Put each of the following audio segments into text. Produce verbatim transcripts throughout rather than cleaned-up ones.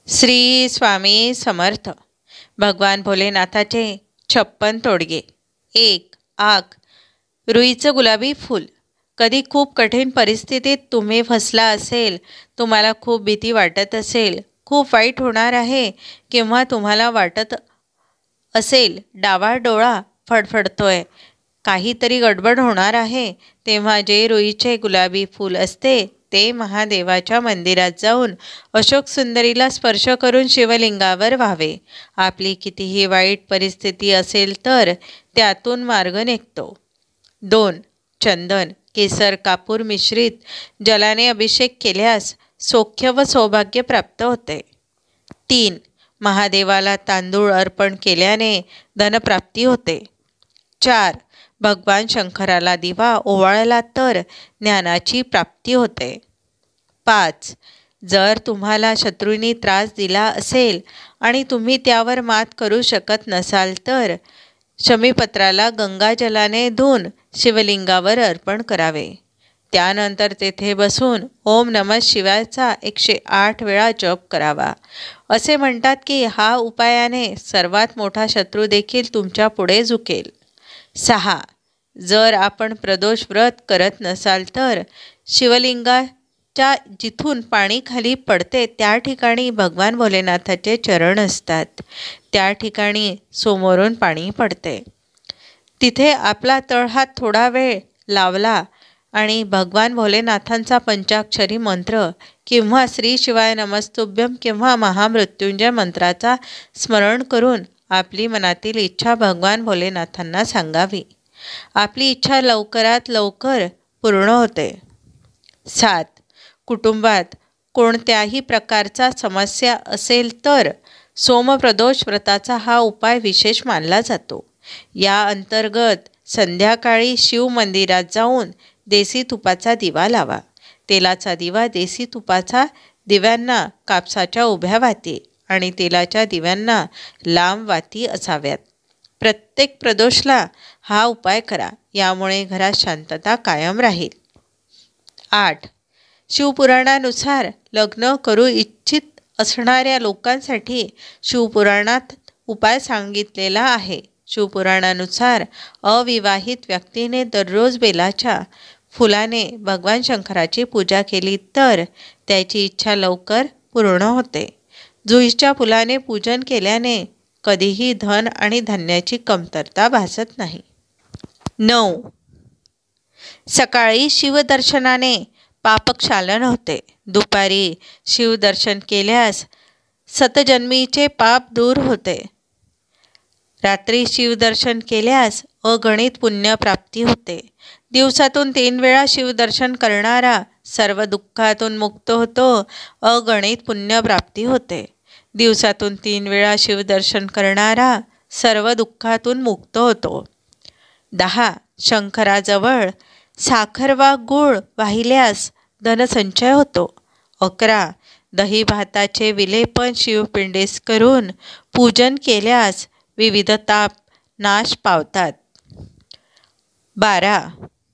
श्री स्वामी समर्थ. भगवान भोलेनाथाचे छप्पन तोडगे. एक. आग. रुईचं गुलाबी फूल. कधी खूप कठीण परिस्थितीत तुम्ही फसला असेल, तुम्हाला खूप भीती वाटत असेल, खूप वाईट होणार आहे, किंवा तुम्हाला वाटत असेल डावा डोळा फडफडतोय, काहीतरी गडबड होणार आहे, तेव्हा जे रुईचे गुलाबी फूल असते ते महादेवाच्या मंदिरात जाऊन अशोक सुंदरीला स्पर्श करून शिवलिंगावर व्हावे. आपली कितीही वाईट परिस्थिती असेल तर त्यातून मार्ग निघतो. दोन. चंदन, केसर, कापूर मिश्रित जलाने अभिषेक केल्यास सौख्य व सौभाग्य प्राप्त होते. तीन. महादेवाला तांदूळ अर्पण केल्याने धनप्राप्ती होते. चार. भगवान शंकराला दिवा ओवाळला तर ज्ञानाची प्राप्ती होते. पाच. जर तुम्हाला शत्रूंनी त्रास दिला असेल आणि तुम्ही त्यावर मात करू शकत नसाल तर शमीपत्राला गंगाजलाने धुवून शिवलिंगावर अर्पण करावे. त्यानंतर तेथे बसून ओम नमः शिवायचा एकशे आठ वेळा जप करावा. असे म्हणतात की हा उपायाने सर्वात मोठा शत्रू देखील तुमच्या पुढे झुकेल. सहा. जर आपण प्रदोष व्रत करत नसाल तर शिवलिंगाच्या जिथून पाणी खाली पडते त्या ठिकाणी भगवान भोलेनाथाचे चरण असतात. त्या ठिकाणी समोरून पाणी पडते. तिथे आपला तळहात थोडा वेळ लावला आणि भगवान भोलेनाथांचा पंचाक्षरी मंत्र किंवा श्री शिवाय नमस्तुभ्यम किंवा महामृत्युंजय मंत्राचा स्मरण करून आपली मनातील इच्छा भगवान भोलेनाथांना सांगावी. आपली इच्छा लवकरात लवकर पूर्ण होते. सात. कुटुंबात कोणत्याही प्रकारचा समस्या असेल तर सोमप्रदोष व्रताचा हा उपाय विशेष मानला जातो. या अंतर्गत संध्याकाळी शिव मंदिरात जाऊन देसी तुपाचा दिवा लावा. तेलाचा दिवा देसी तुपाचा दिव्यांना कापसाच्या उभ्या वाती आणि तेलाच्या दिव्यांना लांब वाती असाव्यात. प्रत्येक प्रदोषला हा उपाय करा. यामुळे घरात शांतता कायम राहील. आठ. शिवपुराणानुसार लग्न करू इच्छित असणाऱ्या लोकांसाठी शिवपुराणात उपाय सांगितलेला आहे. शिवपुराणानुसार अविवाहित व्यक्तीने दररोज बेलाच्या फुलाने भगवान शंकराची पूजा केली तर त्याची इच्छा लवकर पूर्ण होते. जुईच्या फुलाने पूजन केल्याने कधीही धन आणि धान्याची कमतरता भासत नाही. नऊ. सकाळी शिवदर्शनाने पापक्षालन होते. दुपारी शिवदर्शन केल्यास सतजन्मीचे पाप दूर होते. रात्री शिवदर्शन केल्यास अगणित पुण्यप्राप्ती होते. दिवसातून तीन वेळा शिवदर्शन करणारा सर्व दुःखातून मुक्त होतो. अगणित पुण्यप्राप्ती होते. दिवसातून तीन वेळा शिवदर्शन करणारा सर्व दुःखातून मुक्त होतो. दहा. शंकराजवळ साखर वा गूळ वाहिल्यास धनसंचय होतो. अकरा. दही भाताचे विलेपन शिवपिंडीस करून पूजन केल्यास विविध ताप नाश पावतात. बारा.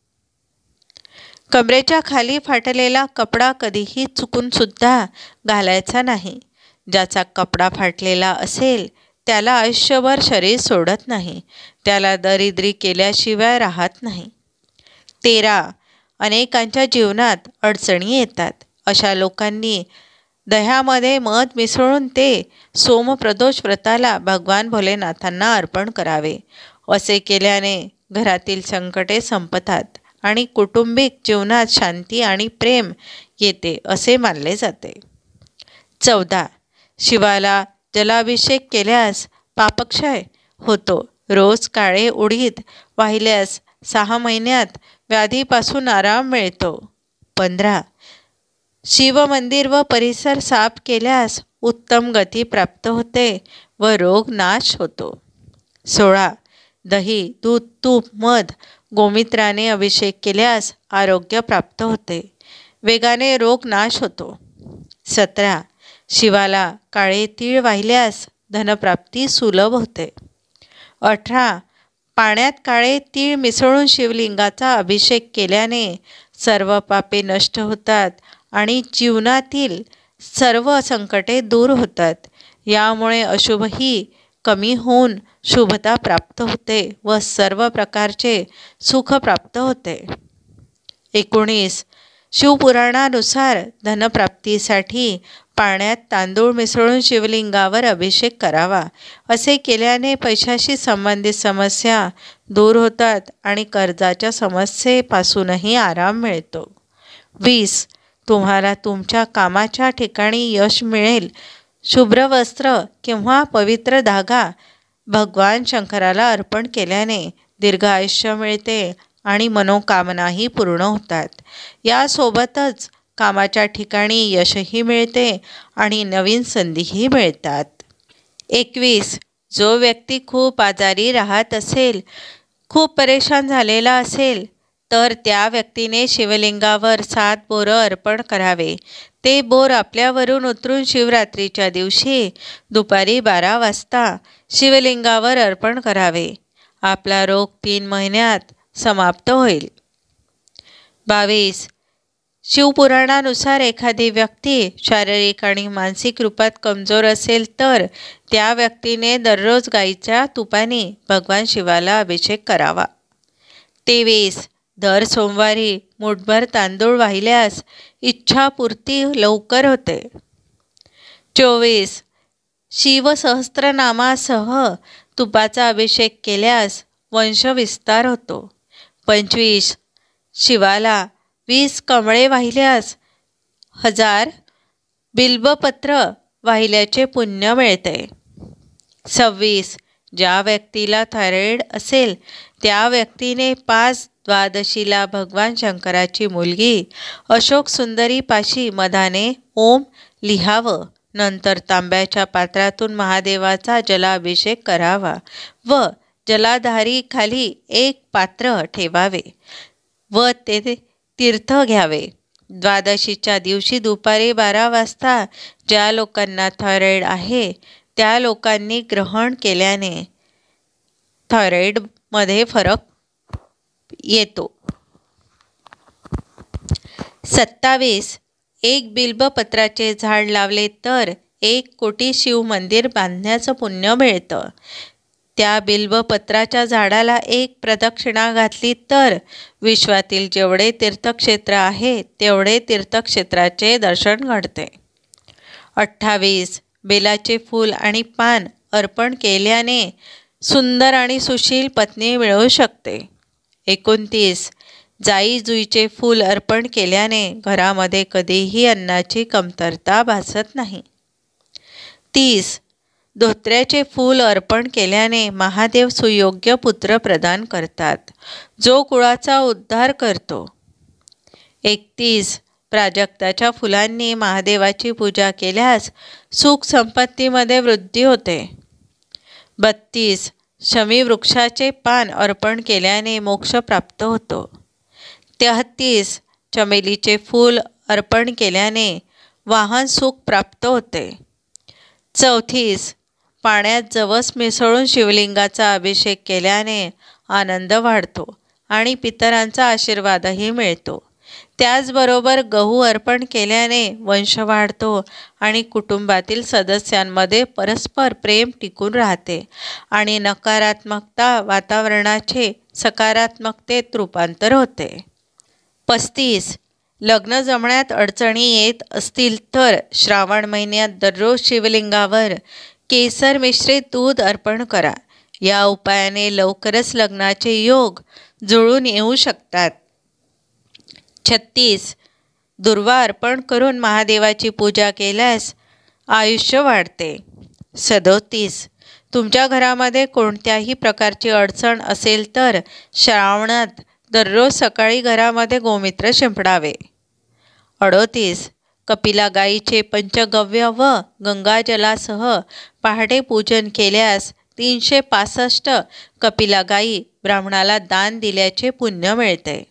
कमरेच्या खाली फाटलेला कपडा कधीही चुकून सुद्धा घालायचा नाही. ज्याचा कपडा फाटलेला असेल त्याला आयुष्यभर शरीर सोडत नाही. त्याला दरिद्री केल्याशिवाय राहत नाही. तेरा. अनेकांच्या जीवनात अडचणी येतात. अशा लोकांनी दह्यामध्ये मध मिसळून ते सोमप्रदोष व्रताला भगवान भोलेनाथांना अर्पण करावे. असे केल्याने घरातील संकटे संपतात आणि कौटुंबिक जीवनात शांती आणि प्रेम येते असे मानले जाते. चौदा. शिवाला जलाभिषेक केल्यास पापक्षय होतो. रोज काळे उडीद वाहिल्यास सहा महिन्यात व्याधीपासून आराम मिळतो. पंधरा. शिवमंदिर व परिसर साफ केल्यास उत्तम गती प्राप्त होते व रोग नाश होतो. सोळा. दही, दूध, तूप, मध, गोमित्राने अभिषेक केल्यास आरोग्य प्राप्त होते. वेगाने रोग नाश होतो. सतरा. शिवाला काळे तीळ वाहिल्यास धनप्राप्ती सुलभ होते. अठरा. पाण्यात काळे तीळ मिसळून शिवलिंगाचा अभिषेक केल्याने सर्व पापे नष्ट होतात आणि जीवनातील सर्व संकटे दूर होतात. यामुळे अशुभही कमी होऊन शुभता प्राप्त होते व सर्व प्रकारचे सुख प्राप्त होते. एकोणीस. शिवपुराणानुसार धनप्राप्तीसाठी पाण्यात तांदूळ मिसळून शिवलिंगावर अभिषेक करावा. असे केल्याने पैशाशी संबंधित समस्या दूर होतात आणि कर्जाच्या समस्येपासूनही आराम मिळतो. वीस. तुम्हाला तुमच्या कामाच्या ठिकाणी यश मिळेल. शुभ्र वस्त्र किंवा पवित्र धागा भगवान शंकराला अर्पण केल्याने दीर्घ आयुष्य मिळते आणि मनोकामनाही पूर्ण होतात. यासोबतच कामाच्या ठिकाणी यशही मिळते आणि नवीन संधीही मिळतात. एकवीस. जो व्यक्ती खूप आजारी राहत असेल, खूप परेशान झालेला असेल, तर त्या व्यक्तीने शिवलिंगावर सात बोरं अर्पण करावे. ते बोर आपल्यावरून उतरून शिवरात्रीच्या दिवशी दुपारी बारा वाजता शिवलिंगावर अर्पण करावे. आपला रोग तीन महिन्यात समाप्त होईल. बावीस. शिवपुराणानुसार एखादी व्यक्ती शारीरिक आणि मानसिक रूपात कमजोर असेल तर त्या व्यक्तीने दररोज गाईच्या तुपाने भगवान शिवाला अभिषेक करावा. तेवीस. दर सोमवारी मूठभर तांदूळ वाहिल्यास इच्छापूर्ती लवकर होते. चोवीस. शिवसहस्त्रनामासह तुपाचा अभिषेक केल्यास वंशविस्तार होतो. पंचवीस. शिवाला वीस कमळे वाहिल्यास हजार बिल्बपत्र वाहिल्याचे पुण्य मिळते. सव्वीस. ज्या व्यक्तीला थायरॉइड असेल त्या व्यक्तीने पाच द्वादशीला भगवान शंकराची मुलगी अशोक सुंदरीपाशी मधाने ओम लिहावं. नंतर तांब्याच्या पात्रातून महादेवाचा जलाभिषेक करावा व जलाधारी खाली एक पात्र ठेवावे व ते तीर्थ घ्यावे. द्वादशीच्या दिवशी दुपारी बारा वाजता ज्या लोकांना थायरॉइड आहे त्या लोकांनी ग्रहण केल्याने थायरॉइडमध्ये फरक येतो. सत्तावीस. एक बिल्बपत्राचे झाड लावले तर एक कोटी शिवमंदिर बांधण्याचं पुण्य मिळतं. त्या बिल्बपत्राच्या झाडाला एक प्रदक्षिणा घातली तर विश्वातील जेवढे तीर्थक्षेत्र आहे तेवढे तीर्थक्षेत्राचे दर्शन घडते. अठ्ठावीस. बेलाचे फूल आणि पान अर्पण केल्याने सुंदर आणि सुशील पत्नी मिळू शकते. एकोणतीस. जाई जुईचे फूल अर्पण केल्याने घरामध्ये कधीही अन्नाची कमतरता भासत नाही. तीस. धोत्र्याचे फूल अर्पण केल्याने महादेव सुयोग्य पुत्र प्रदान करतात, जो कुळाचा उद्धार करतो. एकतीस. प्राजक्ताच्या फुलांनी महादेवाची पूजा केल्यास सुख संपत्तीमध्ये वृद्धी होते. बत्तीस. शमी वृक्षाचे पान अर्पण केल्याने मोक्ष प्राप्त होतो. तेहतीस. चमेलीचे फूल अर्पण केल्याने वाहन सुख प्राप्त होते. चौतीस. पाण्यात जवस मिसळून शिवलिंगाचा अभिषेक केल्याने आनंद वाढतो आणि पितरांचा आशीर्वादही मिळतो. त्याचबरोबर गहू अर्पण केल्याने वंश वाढतो आणि कुटुंबातील सदस्यांमध्ये परस्पर प्रेम टिकून राहते आणि नकारात्मकता वातावरणाचे सकारात्मकतेत रूपांतर होते. पस्तीस. लग्न जमण्यात अडचणी येत असतील तर श्रावण महिन्यात दररोज शिवलिंगावर केसर मिश्रित दूध अर्पण करा. या उपायाने लवकरच लग्नाचे योग जुळून येऊ शकतात. छत्तीस. दुर्वा अर्पण करून महादेवाची पूजा केल्यास आयुष्य वाढते. सदोतीस. तुमच्या घरामध्ये कोणत्याही प्रकारची अडचण असेल तर श्रावणात दररोज सकाळी घरामध्ये गोमूत्र शिंपडावे. अडोतीस. कपिला गाईचे पंचगव्य व गंगाजलासह पहाटे पूजन केल्यास तीनशे पासष्ट कपिला गाई ब्राह्मणाला दान दिल्याचे पुण्य मिळते.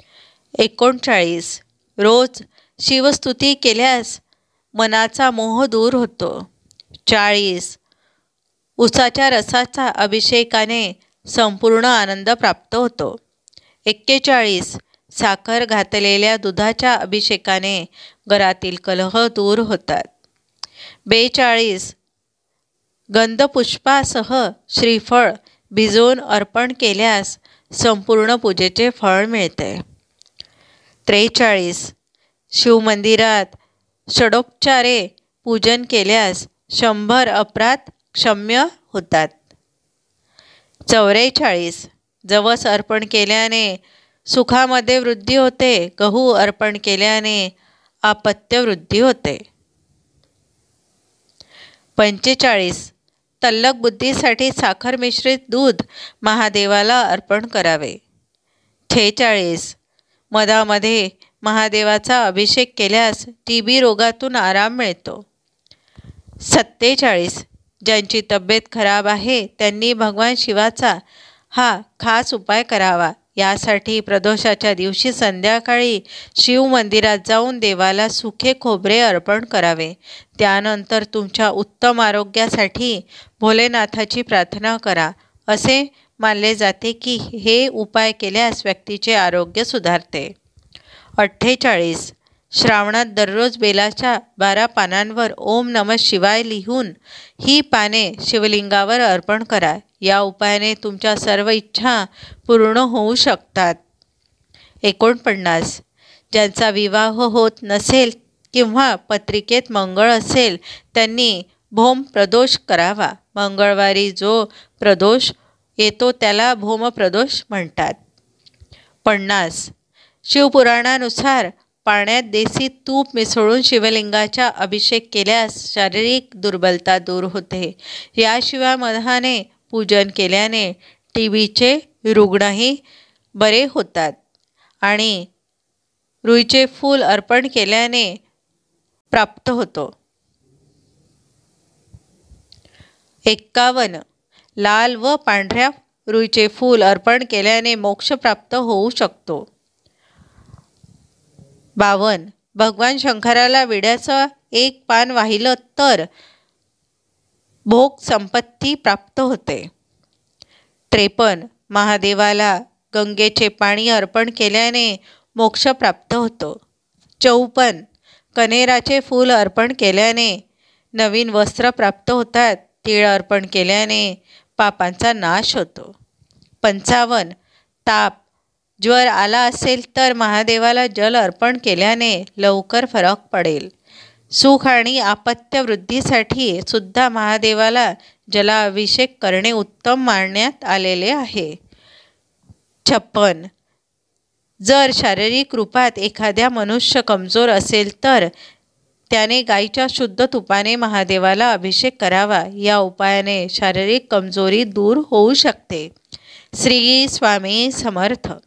एकोणचाळीस. रोज शिवस्तुती केल्यास मनाचा मोह दूर होतो. चाळीस. उसाच्या रसाचा अभिषेकाने संपूर्ण आनंद प्राप्त होतो. एक्केचाळीस. साखर घातलेल्या दुधाच्या अभिषेकाने घरातील कलह दूर होतात. बेचाळीस गंधपुष्पासह श्रीफळ भिजवून अर्पण केल्यास संपूर्ण पूजेचे फळ मिळते. त्रेचाळीस शिवमंदिरात षडोपचारे पूजन केल्यास शंभर अपराध क्षम्य होतात. चौवेचाळीस जवस अर्पण केल्याने सुखामध्ये वृद्धी होते. गहू अर्पण केल्याने अपत्य वृद्धी होते. पंचेचाळीस तल्लख बुद्धीसाठी साखर मिश्रित दूध महादेवाला अर्पण करावे. छेचाळीस मधामध्ये महादेवाचा अभिषेक केल्यास टीबी रोगातून आराम मिळतो. सत्तेचाळीस ज्यांची तब्येत खराब आहे त्यांनी भगवान शिवाचा हा खास उपाय करावा. यासाठी प्रदोषाच्या दिवशी संध्याकाळी शिव मंदिरात जाऊन देवाला सुखे खोबरे अर्पण करावे. त्यानंतर तुमच्या उत्तम आरोग्यासाठी भोलेनाथाची प्रार्थना करा. असे मानले जाते की हे उपाय केल्यास व्यक्तीचे आरोग्य सुधारते. अठ्ठेचाळीस श्रावणात दररोज बेलाच्या बारा पानांवर ओम नमः शिवाय लिहून ही पाने शिवलिंगावर अर्पण करा. या उपायाने तुमच्या सर्व इच्छा पूर्ण होऊ शकतात. एकोणपन्नास ज्यांचा विवाह होत नसेल किंवा पत्रिकेत मंगळ असेल त्यांनी भोम प्रदोष करावा. मंगळवारी जो प्रदोष येतो त्याला भोम प्रदोष म्हणतात. पन्नास शिवपुराणानुसार पाण्यात देसी तूप मिसळून शिवलिंगाचा अभिषेक केल्यास शारीरिक दुर्बलता दूर होते. याशिवाय मधाने पूजन केल्याने टीबीचे रुग्णही बरे होतात आणि रुईचे फूल अर्पण केल्याने प्राप्त होतो. एक्कावन्न लाल व पांढऱ्या रुईचे फूल अर्पण केल्याने मोक्ष प्राप्त होऊ शकतो. बावन्न भगवान शंकराला विड्याचं एक पान वाहिलं तर भोग संपत्ती प्राप्त होते. त्रेपन्न महादेवाला गंगेचे पाणी अर्पण केल्याने मोक्ष प्राप्त होतो. चौपन्न कनेराचे फूल अर्पण केल्याने नवीन वस्त्र प्राप्त होतात. तीळ अर्पण केल्याने पापांचा नाश होतो. पंचावन्न ताप ज्वर आला असेल तर महादेवाला जल अर्पण केल्याने लवकर फरक पडेल. सुख आणि अपत्य वृद्धीसाठी सुद्धा महादेवाला जलाभिषेक करणे उत्तम मानण्यात आलेले आहे. छप्पन्न जर शारीरिक रूपात एखाद्या मनुष्य कमजोर असेल तर त्याने गाईच्या शुद्ध तुपाने महादेवाला अभिषेक करावा. या उपायाने शारीरिक कमजोरी दूर होऊ शकते. श्री स्वामी समर्थ.